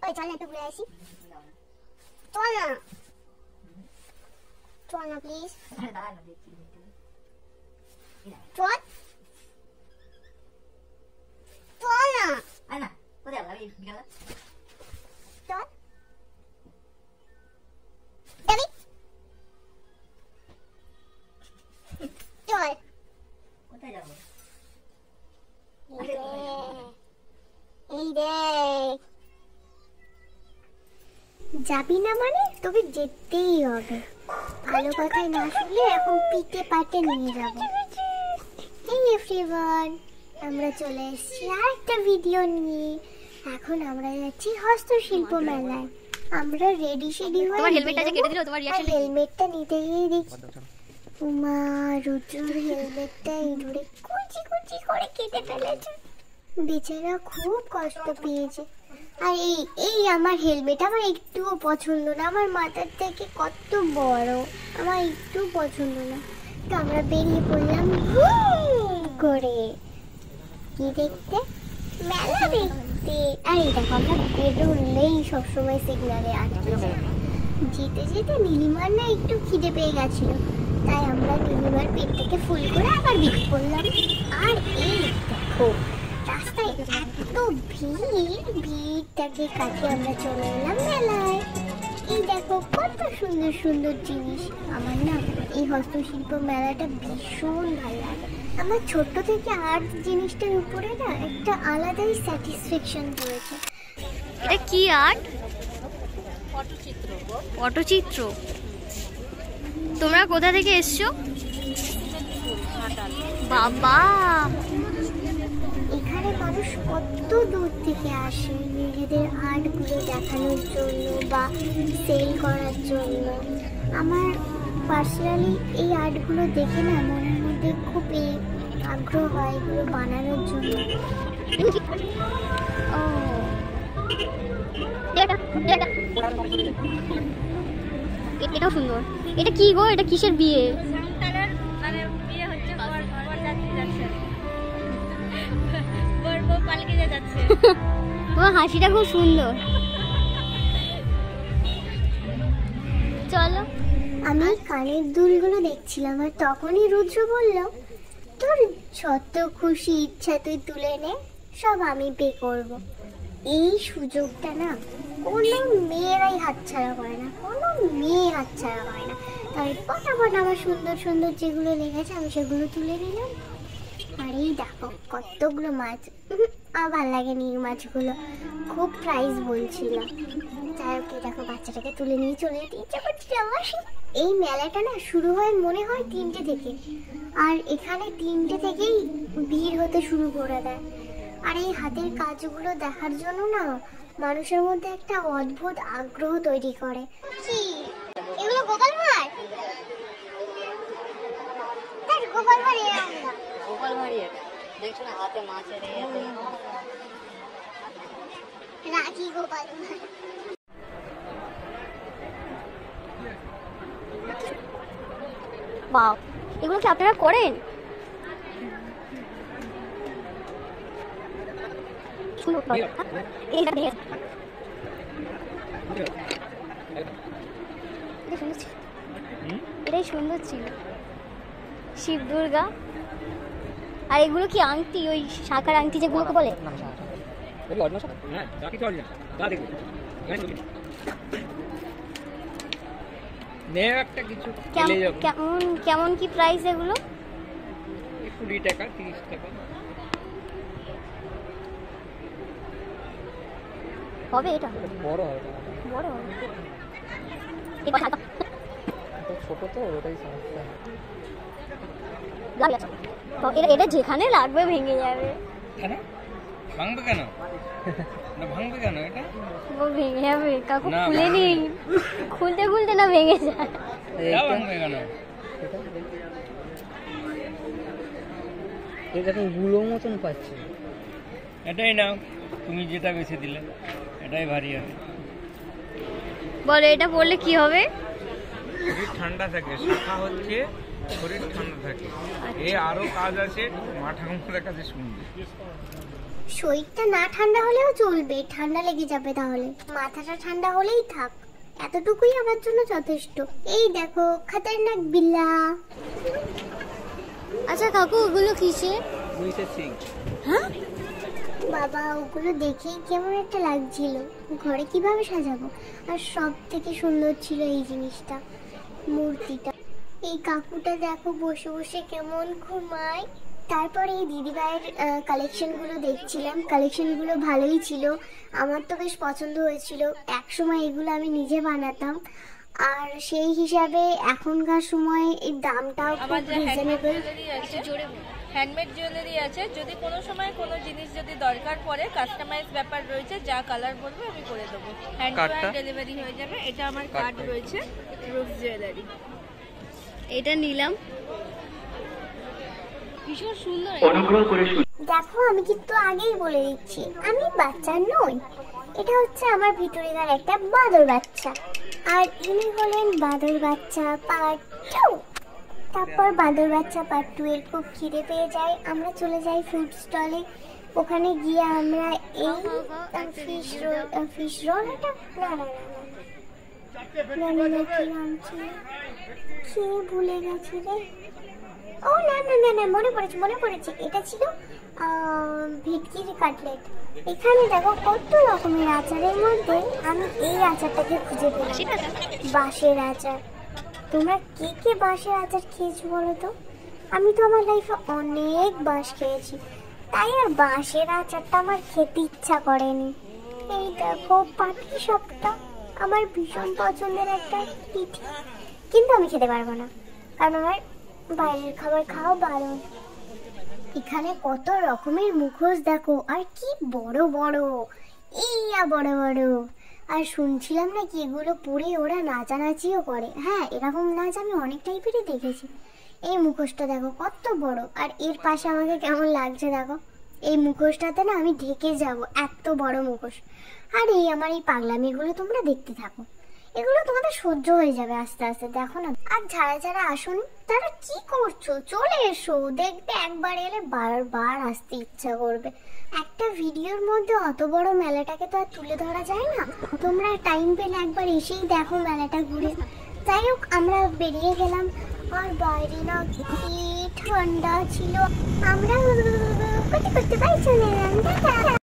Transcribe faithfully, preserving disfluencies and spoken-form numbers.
ওই চল না একটু ঘুরে আসি চল না চল না প্লিজ চল চল না আয় না কোথায় যাবো আমি বিকালে চল যাবি চল কোথায় যাবো এই দেখ যাবি না মানে তোকে যেতেই হবে ভালো কথাই না শুনলে এখন পিঠে পাটে নিয়ে যাবো এই এভরিওয়ান আমরা চলে এসেছি আর একটা ভিডিও নিয়ে এখন আমরা যাচ্ছি হস্তশিল্প মেলায় আমরা রেডি শেডি হয়ে তোমার হেলমেটটা যে কেটে দিল তোমার রিঅ্যাকশন হেলমেটটা নিতে গিয়ে দেখি উমা রুদ্রর হেলমেটটা ইঁদুরে কুচি কুচি করে কেটে ফেলেছে বেচারা খুব কষ্ট পেয়েছে আর এই এই আমার হেলমেট আমার একটুও পছন্দ না আমার মাথার থেকে কত বড় আমার একটু পছন্দ না তো আমরা বেরিয়ে পড়লাম করে কি দেখতে মেলা দেখতে আর এই দেখো আমরা বেরোলেই সবসময় সিগনালে আটকে যাই যেতে যেতে নীলিমার না একটু খিদে পেয়ে গেছিল তাই আমরা নীলিমার পেটটাকে ফুল করে আবার বেরিয়ে পড়লাম আর এই দেখো রাস্তায় এত ভিড় ভিড়টাকে কাটিয়ে আমরা চলে এলাম মেলায় এই দেখো কত সুন্দর সুন্দর জিনিস আমার না এই হস্তশিল্প মেলাটা ভীষণ ভালো লাগে আমার ছোট্ট থেকে আর্ট জিনিসটার উপরে না একটা আলাদাই স্যাটিসফ্যাকশন রয়েছে এটা কি আর্ট পটচিত্র পটচিত্র তোমরা কোথা থেকে এসছো বাবা এখানে মানুষ কত দূর থেকে আসে নিজেদের আর্টগুলো দেখানোর জন্য বা সেল করার জন্য আমার পার্সোনালি এই আর্টগুলো দেখে না মনের মধ্যে খুব আগ্রহ হয় এগুলো বানানোর জন্য এটাও সুন্দর এটা কি গো এটা কিসের বিয়ে তোমার হাসিটা খুব সুন্দর চলো আমি কানের দুলগুলো দেখছিলাম আর তখনই রুদ্র বলল তোর যত খুশি ইচ্ছা তুই তুলে নে সব আমি পে করব এই সুযোগটা না কোনো মেয়েরাই হাতছাড়া করে না কোনো মেয়ে হাতছাড়া করে না তাই পটাপট আমার সুন্দর সুন্দর যেগুলো লেগেছে আমি সেগুলো তুলে নিলাম আর এই দেখো কতগুলো মাছ আমার ভালো লাগেনি এই মাছগুলো খুব প্রাইস বলছিল যাই হোক দেখো বাচ্চাটাকে তুলে নিয়ে চলে যেতে ইচ্ছা করছিল আমার এই মেলাটা না শুরু হয় মনে হয় তিনটে থেকে আর এখানে তিনটে থেকেই ভিড় হতে শুরু করে দেয় আর এই হাতের কাজগুলো দেখার জন্য না মানুষের মধ্যে একটা অদ্ভুত আগ্রহ তৈরি করে কি এগুলো গোপাল ভাঁড় তার গোপাল ভাঁড় এরকম না গোপাল ভাঁড় দেখছো না হাতে মাছের রাখি গোপাল ভাঁড় বাহ এগুলো কি আপনারা করেন এটাই সুন্দর ছিল শিব দুর্গা আর এগুলো কি আংটি ওই শাখার আংটি যেগুলোকে বলে কেমন কেমন কি প্রাইস এগুলো কুড়ি টাকা তিরিশ টাকা হবে এটা বড় হবে বড় হবে ছোট তো ওটাই সমস্যা তো এটা এটা যেখানে লাগবে ভেঙে যাবে কেন ভাঙবে কেন না ভাঙবে কেন এটা ও ভেঙে যাবে কাকু খুলে নিন খুলতে খুলতে না ভেঙে যায় এটা ভাঙবে কেন এটা তো গুলো মতন পাচ্ছি এটাই নাও তুমি যেটা বেছে দিলে এটাই ভারী হবে বলে এটা পড়লে কি হবে শরীর ঠান্ডা থাকে শাখা হচ্ছে শরীর ঠান্ডা থাকে এই আরো কাজ আছে মা ঠাকুমার কাছে শুনবে শরীরটা না ঠান্ডা হলেও চলবে, ঠান্ডা লেগে যাবে তাহলে। মাথাটা ঠান্ডা হলেই থাক, এতটুকুই আমার জন্য যথেষ্ট। এই দেখো খতরনাক বিল্লা। আচ্ছা কাকু ওগুলো কিসে? হ্যাঁ বাবা ওগুলো দেখেই কেমন একটা লাগছিল, ঘরে কিভাবে সাজাবো। আর সব থেকে সুন্দর ছিল এই জিনিসটা, মূর্তিটা। এই কাকুটা দেখো বসে বসে কেমন ঘুমায়। তারপরে এই দিদিভাইয়ের কালেকশনগুলো দেখছিলাম, কালেকশনগুলো ভালোই ছিল, আমার তো বেশ পছন্দ হয়েছিল। একসময় এগুলো আমি নিজে বানাতাম, আর সেই হিসাবে এখনকার সময় এই দামটাও খুব রিজনেবল। হ্যান্ডমেড জুয়েলারি আছে, যদি কোনো সময় কোনো জিনিস যদি দরকার পড়ে কাস্টমাইজ ব্যাপার রয়েছে, যা কালার বলবে আমি করে দেবো, হ্যান্ড টু হ্যান্ড ডেলিভারি হয়ে যাবে। এটা আমার কার্ড রয়েছে, রুফ জুয়েলারি। এটা নিলাম, ভীষণ সুন্দর। দেখো আমি কিন্তু আগেই বলে দিচ্ছি আমি বাচ্চা নই, এটা হচ্ছে আমার ভিতরেকার একটা বাদর বাচ্চা। আর ইনি হলেন বাদর বাচ্চা পার্ট টু। তারপর বাদর বাচ্চা পার্ট টু এর খুব খিদে পেয়ে যায়, আমরা চলে যাই ফুড স্টলে। ওখানে গিয়ে আমরা এই ফিশ রোল, ফিশ রোল এটা না না না না না কি নাম ছিল, খেয়ে ভুলে গেছি রে। ও না না না না মনে পড়েছে মনে পড়েছে এটা ছিল ভেটকির কাটলেট। এখানে দেখো কত রকমের আচারের মধ্যে আমি এই আচারটাকে খুঁজে পেয়েছি, বাঁশের আচার। তোমরা কে কে বাঁশের আচার খেয়েছো বলো তো? আমি তো আমার লাইফে অনেক বাঁশ খেয়েছি, তাই আর বাঁশের আচারটা আমার খেতে ইচ্ছা করেনি। এই দেখো পাটি সাপটা, আমার ভীষণ পছন্দের একটা পিঠে, কিন্তু আমি খেতে পারবো না কারণ আমার বাইরের খাবার খাওয়া বারণ। এখানে কত রকমের মুখোশ দেখো, আর কি বড় বড়, ইয়া বড় বড়। আর শুনছিলাম নাকি এগুলো পরে ওরা নাচানাচিও করে। হ্যাঁ এরকম নাচ আমি অনেক টাইপেরই দেখেছি। এই মুখোশটা দেখো কত বড়, আর এর পাশে আমাকে কেমন লাগছে দেখো। এই মুখোশটাতে না আমি ঢেকে যাব, এত বড় মুখোশ। আর এই আমার এই পাগলামিগুলো তোমরা দেখতে থাকো, এগুলো তোমাদের সহ্য হয়ে যাবে আস্তে আস্তে, দেখো না। আর যারা যারা আসুন তারা কি করছো, চলে এসো, দেখবে একবার এলে বারবার আসতে ইচ্ছা করবে। একটা ভিডিওর মধ্যে অত বড় মেলাটাকে তো আর তুলে ধরা যায় না, তোমরা টাইম পেলে একবার এসেই দেখো মেলাটা ঘুরে। যাই হোক আমরা বেরিয়ে গেলাম, আর বাইরে না কি ঠান্ডা ছিল, আমরা করতে করতে বাড়ি চলে এলাম।